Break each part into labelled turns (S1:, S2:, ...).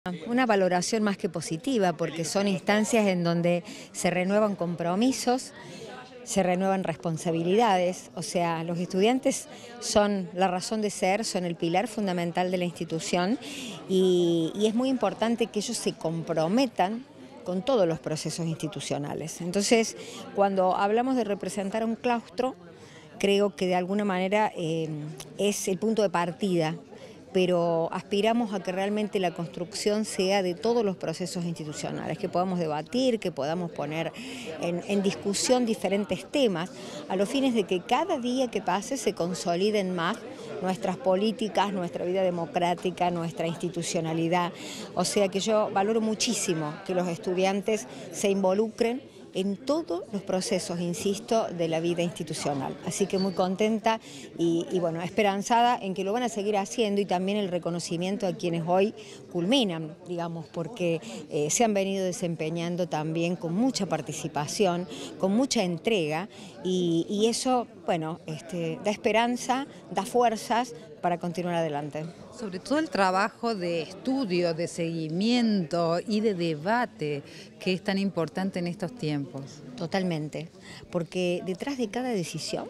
S1: Una valoración más que positiva, porque son instancias en donde se renuevan compromisos, se renuevan responsabilidades, o sea, los estudiantes son la razón de ser, son el pilar fundamental de la institución y es muy importante que ellos se comprometan con todos los procesos institucionales. Entonces, cuando hablamos de representar a un claustro, creo que de alguna manera es el punto de partida, pero aspiramos a que realmente la construcción sea de todos los procesos institucionales, que podamos debatir, que podamos poner en discusión diferentes temas, a los fines de que cada día que pase se consoliden más nuestras políticas, nuestra vida democrática, nuestra institucionalidad. O sea que yo valoro muchísimo que los estudiantes se involucren en todos los procesos, insisto, de la vida institucional. Así que muy contenta y bueno, esperanzada en que lo van a seguir haciendo y también el reconocimiento a quienes hoy culminan, digamos, porque se han venido desempeñando también con mucha participación, con mucha entrega y eso, bueno, da esperanza, da fuerzas para continuar adelante.
S2: Sobre todo el trabajo de estudio, de seguimiento y de debate que es tan importante en estos tiempos.
S1: Totalmente, porque detrás de cada decisión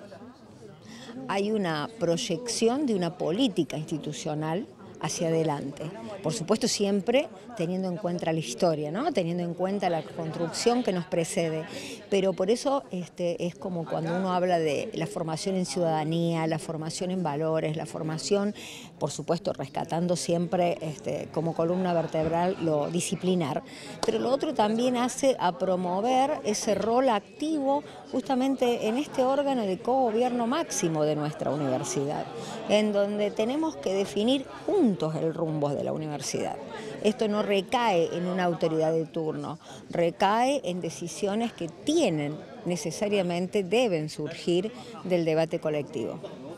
S1: hay una proyección de una política institucional hacia adelante. Por supuesto siempre teniendo en cuenta la historia, ¿no? Teniendo en cuenta la construcción que nos precede. Pero por eso es como cuando uno habla de la formación en ciudadanía, la formación en valores, la formación, por supuesto, rescatando siempre como columna vertebral lo disciplinar. Pero lo otro también hace a promover ese rol activo justamente en este órgano de cogobierno máximo de nuestra universidad, en donde tenemos que definir juntos el rumbo de la universidad. Esto no recae en una autoridad de turno, recae en decisiones que necesariamente deben surgir del debate colectivo.